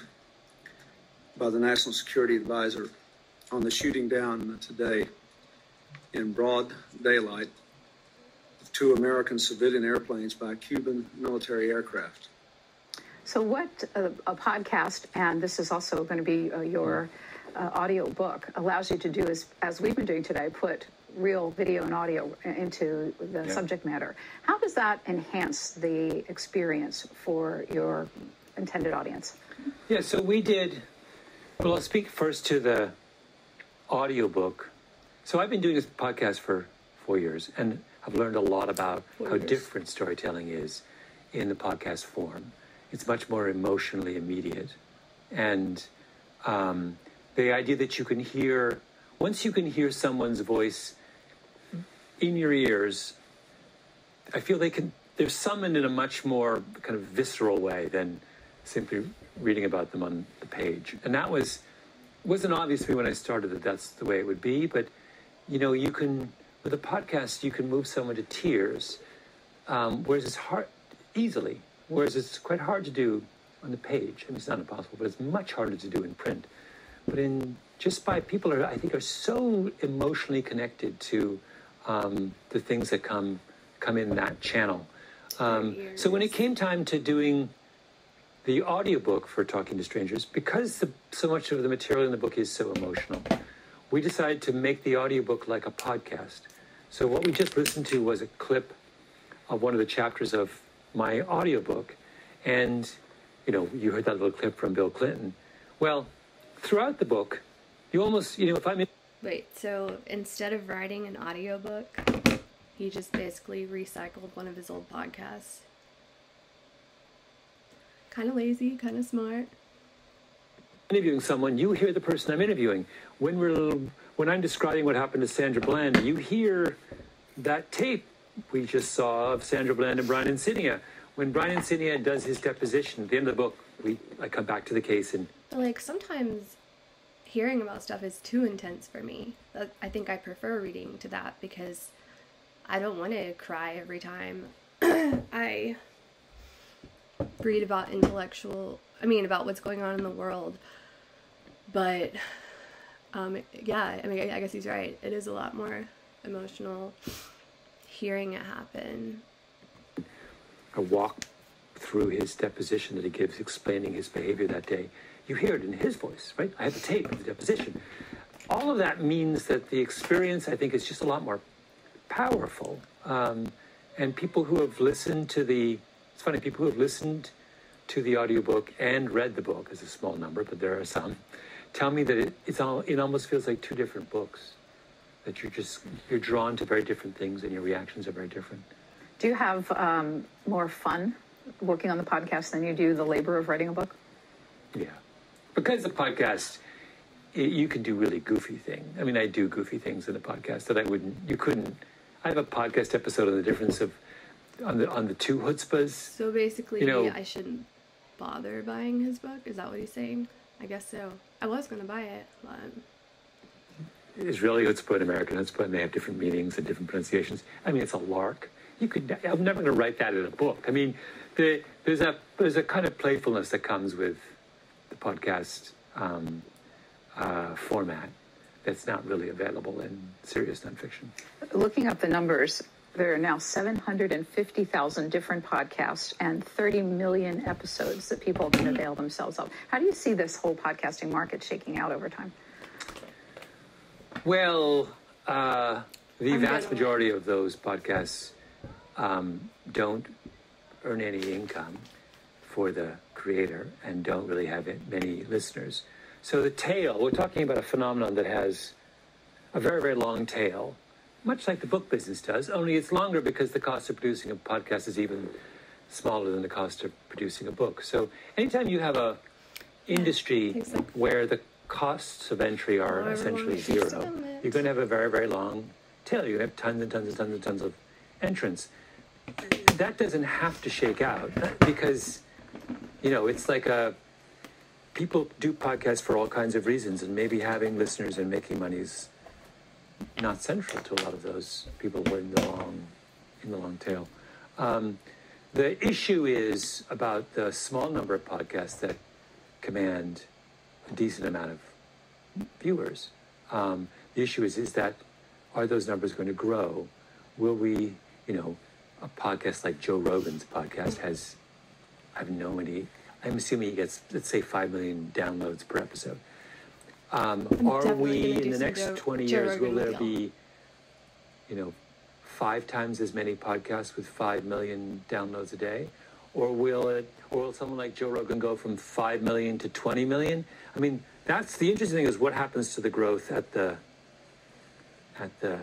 by the National Security Advisor on the shooting down today in broad daylight of two American civilian airplanes by Cuban military aircraft. So what a, a podcast, and this is also going to be uh, your uh, audio book, allows you to do is, as we've been doing today, put real video and audio into the Yeah. subject matter. How does that enhance the experience for your intended audience? Yeah, so we did, well, I'll speak first to the audiobook. So I've been doing this podcast for four years, and I've learned a lot about Four how years. different storytelling is in the podcast form. It's much more emotionally immediate. And um, the idea that you can hear, once you can hear someone's voice in your ears, I feel they can, they're summoned in a much more kind of visceral way than simply reading about them on the page. And that was, wasn't obvious to me when I started that that's the way it would be, but you know, you can, with a podcast, you can move someone to tears, um, whereas it's hard, easily, whereas it's quite hard to do on the page. I mean, it's not impossible, but it's much harder to do in print. But in, just by, people are, I think, are so emotionally connected to um, the things that come, come in that channel. Um, so when it came time to doing the audiobook for Talking to Strangers, because the, so much of the material in the book is so emotional, we decided to make the audiobook like a podcast. So what we just listened to was a clip of one of the chapters of my audiobook. And, you know, you heard that little clip from Bill Clinton. Well, throughout the book, you almost, you know, if I'm in... Wait, so instead of writing an audiobook, he just basically recycled one of his old podcasts. Kind of lazy, kind of smart. interviewing someone, you hear the person I'm interviewing. When we're when I'm describing what happened to Sandra Bland, you hear that tape we just saw of Sandra Bland and Brian Encinia. When Brian Encinia does his deposition at the end of the book, we I come back to the case and But like sometimes hearing about stuff is too intense for me. That- I think I prefer reading to that because I don't want to cry every time I read about intellectual, I mean about what's going on in the world. But um, yeah, I mean I guess he's right. It is a lot more emotional hearing it happen. a walk through his deposition that he gives explaining his behavior that day. You hear it in his voice, right? I have the tape of the deposition. All of that means that the experience, I think, is just a lot more powerful. Um, and people who have listened to the, it's funny, people who have listened to the audiobook and read the book, is a small number, but there are some, tell me that it, it's all, it almost feels like two different books, that you're just, you're drawn to very different things and your reactions are very different. Do you have um, more fun working on the podcast than you do the labor of writing a book? Yeah. Because the podcast, it, you can do really goofy things. I mean, I do goofy things in the podcast that I wouldn't, you couldn't. I have a podcast episode on the difference of, on the on the two chutzpahs. So basically, You know- I shouldn't bother buying his book? Is that what he's saying? I guess so. I was going to buy it, but... Israeli chutzpah and American chutzpah, and they have different meanings and different pronunciations. I mean, it's a lark. You could, I'm never going to write that in a book. I mean, the, there's a there's a kind of playfulness that comes with the podcast um, uh, format that's not really available in serious nonfiction. Looking up the numbers, there are now seven hundred fifty thousand different podcasts and thirty million episodes that people can avail themselves of. How do you see this whole podcasting market shaking out over time? Well, uh, the I'm vast gonna- majority of those podcasts um, don't earn any income for the creator and don't really have many listeners. So the tail, we're talking about a phenomenon that has a very, very long tail, much like the book business does, only it's longer because the cost of producing a podcast is even smaller than the cost of producing a book. So anytime you have a industry takes like- where the costs of entry are However essentially long it takes to zero, film it. you're going to have a very, very long tail. You have tons and tons and tons and tons of entrants. That doesn't have to shake out because, you know, it's like a, people do podcasts for all kinds of reasons, and maybe having listeners and making money is not central to a lot of those people who are in the long, in the long tail. Um, the issue is about the small number of podcasts that command a decent amount of viewers. Um, the issue is, is that, are those numbers going to grow? Will we, you know, a podcast like Joe Rogan's podcast has, I have no any, I'm assuming he gets, let's say, five million downloads per episode. Um, I'm are definitely we, gonna do in the some next Joe- twenty Joe years, will Rogan there with y'all. be, you know, five times as many podcasts with five million downloads a day? Or will it, or will someone like Joe Rogan go from five million to twenty million? I mean, that's the interesting thing is what happens to the growth at the, at the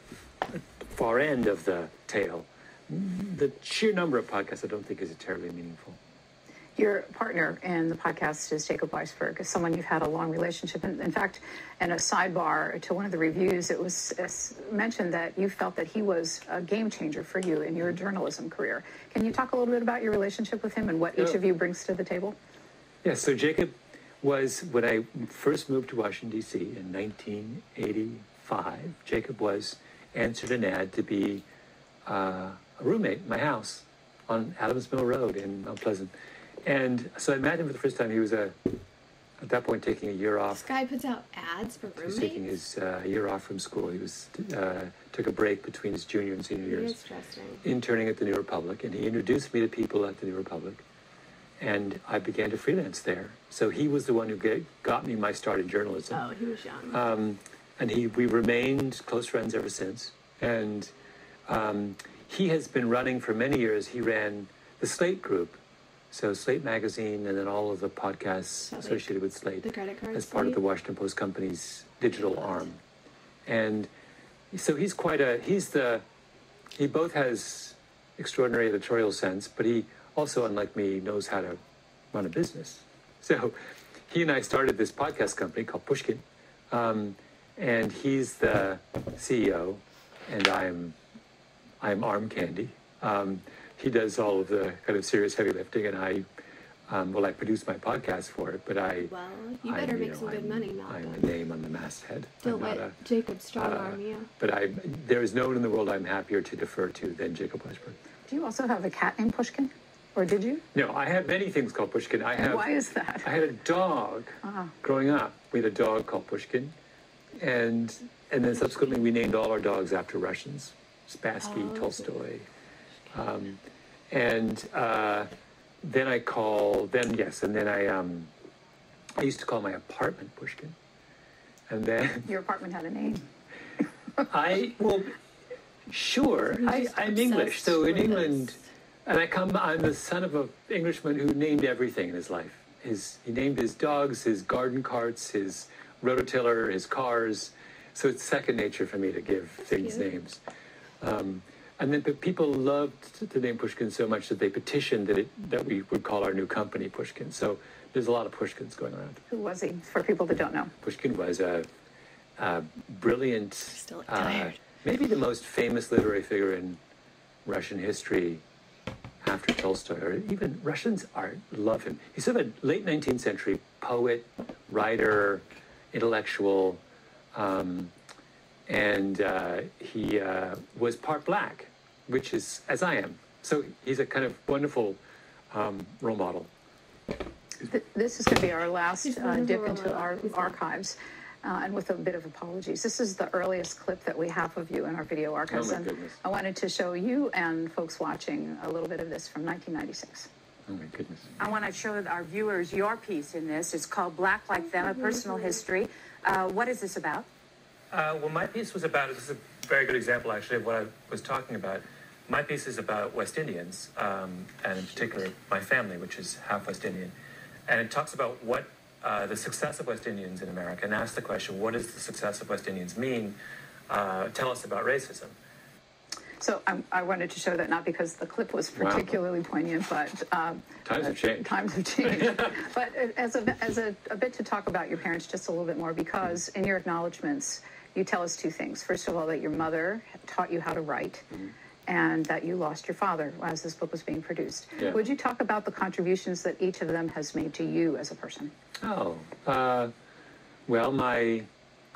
far end of the tail. The sheer number of podcasts I don't think is terribly meaningful. Your partner in the podcast is Jacob Weisberg, is someone you've had a long relationship. In, in fact, in a sidebar to one of the reviews, it was uh, mentioned that you felt that he was a game changer for you in your journalism career. Can you talk a little bit about your relationship with him and what each Yeah. of you brings to the table? Yeah, so Jacob was, when I first moved to Washington, D C in nineteen eighty-five, Jacob was, answered an ad to be uh, a roommate in my house on Adams Mill Road in Mount Pleasant. And so I met him for the first time. He was, a, at that point, taking a year off. This guy puts out ads for He was taking roommates? his uh, year off from school. He was uh, took a break between his junior and senior years, Interesting. interning at the New Republic, and he introduced me to people at the New Republic, and I began to freelance there. So he was the one who get, got me my start in journalism. Oh, he was young. Um, and he, we remained close friends ever since. And um, he has been running for many years. He ran the Slate Group, so Slate Magazine, and then all of the podcasts like associated with Slate the credit card as part of Slate? the Washington Post Company's digital arm. And so he's quite a, he's the, he both has extraordinary editorial sense, but he also, unlike me, knows how to run a business. So he and I started this podcast company called Pushkin, um, and he's the C E O, and I'm, I'm arm candy. Um, he does all of the kind of serious heavy lifting, and I, um, well, I produce my podcast for it, but I, Well, you I, better make know, some good I'm, money, I'm Malcolm. a name on the masthead. Don't I'm not let a- Jacob strong uh, arm you. But I, there is no one in the world I'm happier to defer to than Jacob Weisberg. Do you also have a cat named Pushkin? Or did you? No, I have many things called Pushkin. I have. Why is that? I had a dog Ah. growing up. We had a dog called Pushkin, and and then subsequently we named all our dogs after Russians: Spassky, Oh. Tolstoy, um, and uh, then I call then yes, and then I um, I used to call my apartment Pushkin, and then Your apartment had a name. I well, sure, He's I, just I'm English, obsessed so in with England. this. And I come, I'm the son of an Englishman who named everything in his life. His, he named his dogs, his garden carts, his rototiller, his cars. So it's second nature for me to give things cute. names. Um, and then but people loved the name Pushkin so much that they petitioned that, it, that we would call our new company Pushkin. So there's a lot of Pushkins going around. Who was he, for people that don't know? Pushkin was a, a brilliant, Still uh, tired. maybe the most famous literary figure in Russian history after Tolstoy, or even Russians are love him. He's sort of a late nineteenth century poet, writer, intellectual, um, and uh, he uh, was part black, which is as I am. So he's a kind of wonderful um, role model. Th- This is going to be our last He's uh, wonderful, dip into Roland. our He's not. archives, uh, and with a bit of apologies. This is the earliest clip that we have of you in our video archives. my and goodness. I wanted to show you and folks watching a little bit of this from nineteen ninety-six. Oh my goodness. I want to show our viewers your piece in this. It's called Black Like Them, A Personal History. Uh, what is this about? Uh, well, my piece was about, this is a very good example, actually, of what I was talking about. My piece is about West Indians, um, and in particular, my family, which is half West Indian. And it talks about what uh, the success of West Indians in America, and asks the question, what does the success of West Indians mean? Uh, tell us about racism. So I, I wanted to show that not because the clip was Wow. particularly poignant, but um, Times have changed. Times have changed. But as a as a, a bit to talk about your parents just a little bit more, because in your acknowledgments you tell us two things. First of all, that your mother taught you how to write, Mm-hmm. and that you lost your father as this book was being produced. Yeah. Would you talk about the contributions that each of them has made to you as a person? Oh, uh, well, my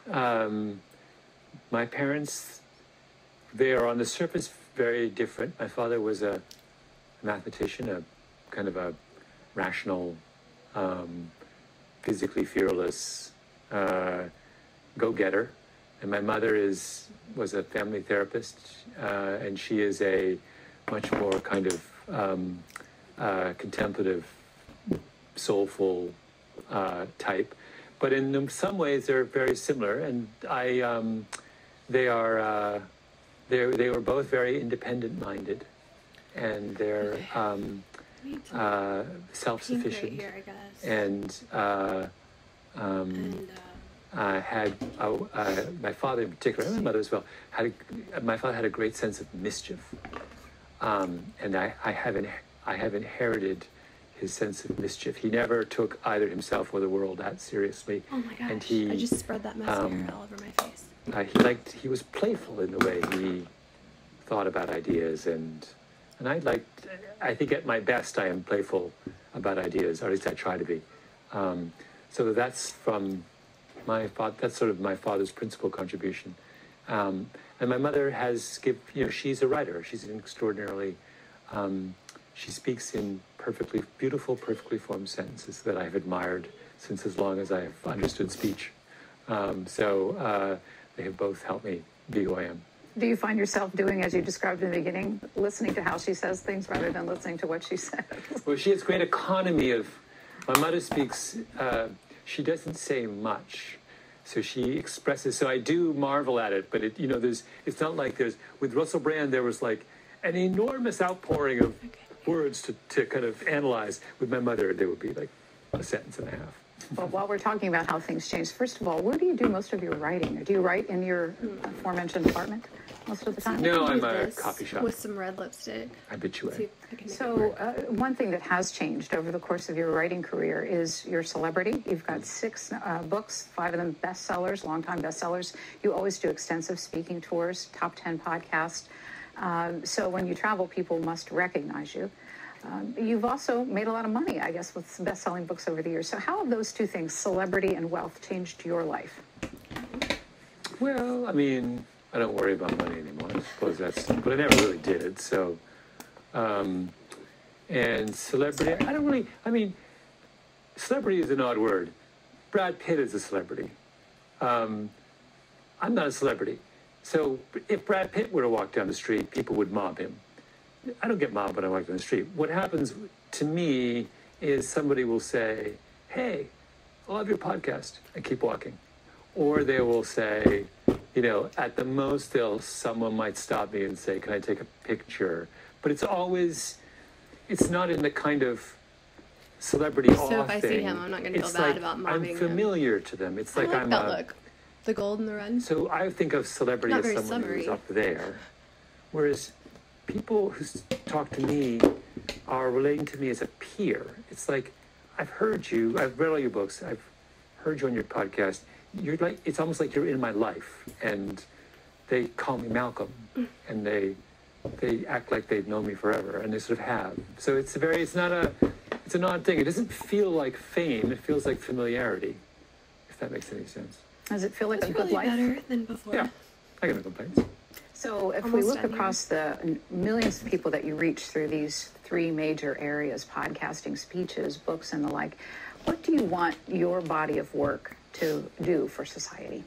um, my parents, they are on the surface very different. My father was a mathematician, a kind of a rational, um, physically fearless uh, go-getter, and my mother is was a family therapist, uh, and she is a much more kind of um, uh, contemplative soulful uh, type, but in some ways they're very similar. And I, um, they are, uh, they they were both very independent-minded, and they're um, uh, self-sufficient, right here, I guess. and. Uh, um, And, uh, Uh, had uh, uh, my father in particular, and my mother as well, had a, my father had a great sense of mischief, um, and I, I have in, I have inherited his sense of mischief. He never took either himself or the world that seriously. oh my gosh, and he, I just spread that mascara um, all over my face. Uh, he liked. He was playful in the way he thought about ideas, and and I liked. I think at my best, I am playful about ideas, or at least I try to be. Um, so that's from. My father, that's sort of my father's principal contribution. Um, and my mother has give, you know, she's a writer. She's an extraordinarily, um, she speaks in perfectly beautiful, perfectly formed sentences that I've admired since as long as I've understood speech. Um, so uh, they have both helped me be who I am. Do you find yourself doing, as you described in the beginning, listening to how she says things rather than listening to what she says? Well, she has great economy of, my mother speaks, uh, she doesn't say much. So she expresses, so I do marvel at it, but it, you know, there's, it's not like there's, with Russell Brand, there was like an enormous outpouring of words to, to kind of analyze. With my mother, there would be like a sentence and a half. Well, while we're talking about how things change, first of all, where do you do most of your writing? Do you write in your aforementioned apartment most of the time? No, I'm Do a this coffee shop. with some red lipstick. I bet you See would. if I can make it So work. uh, one thing that has changed over the course of your writing career is your celebrity. You've got six uh, books, five of them bestsellers, longtime bestsellers. You always do extensive speaking tours, top ten podcasts. Um, so when you travel, people must recognize you. Um, you've also made a lot of money, I guess, with some best-selling books over the years. So how have those two things, celebrity and wealth, changed your life? Well, I mean, I don't worry about money anymore. I suppose that's, but I never really did. So, um, and celebrity, I don't really, I mean, celebrity is an odd word. Brad Pitt is a celebrity. Um, I'm not a celebrity. So if Brad Pitt were to walk down the street, people would mob him. I don't get mobbed when I walk down the street. What happens to me is somebody will say, hey, I love your podcast, and keep walking. Or they will say, you know, at the most, they'll, someone might stop me and say, can I take a picture? But it's always, it's not in the kind of celebrity awe So if I thing. see him, I'm not going to feel It's bad like about mobbing I'm him. familiar to them. It's I like, like I'm that a, look. The gold and the red. So I think of celebrity Not as very someone who's summery. up there, whereas people who s- talk to me are relating to me as a peer. It's like, I've heard you, I've read all your books, I've heard you on your podcast. You're like, it's almost like you're in my life, and they call me Malcolm, and they they act like they've known me forever, and they sort of have. So it's a very, it's not a, it's an odd thing. It doesn't feel like fame. It feels like familiarity, if that makes any sense. Does it feel like It's a good really life? better than before. Yeah, I got no complaints. So if we Almost look done here. across the millions of people that you reach through these three major areas, podcasting, speeches, books, and the like, what do you want your body of work to do for society?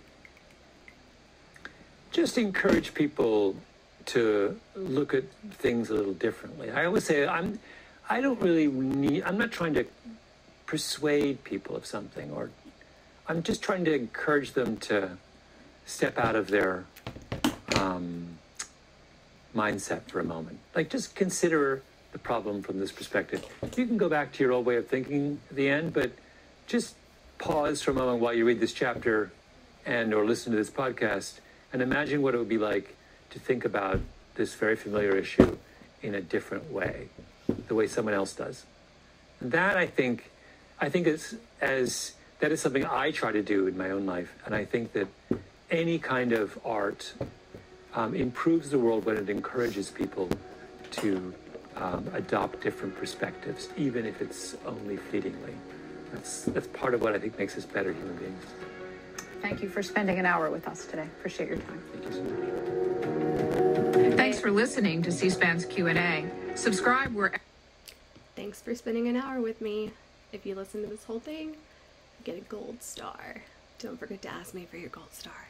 Just encourage people to look at things a little differently. I always say I'm, I don't really need, I'm not trying to persuade people of something, or I'm just trying to encourage them to step out of their um, mindset for a moment. Like, just consider the problem from this perspective. You can go back to your old way of thinking at the end, but just pause for a moment while you read this chapter and or listen to this podcast and imagine what it would be like to think about this very familiar issue in a different way, the way someone else does. That, I think, I think is as that is something I try to do in my own life, and I think that any kind of art um, improves the world when it encourages people to um, adopt different perspectives, even if it's only fleetingly. That's that's part of what I think makes us better human beings. Thank you for spending an hour with us today. Appreciate your time. Thank you so much. Thanks for listening to C-SPAN's Q and A. Subscribe where. Thanks for spending an hour with me. If you listen to this whole thing, you get a gold star. Don't forget to ask me for your gold star.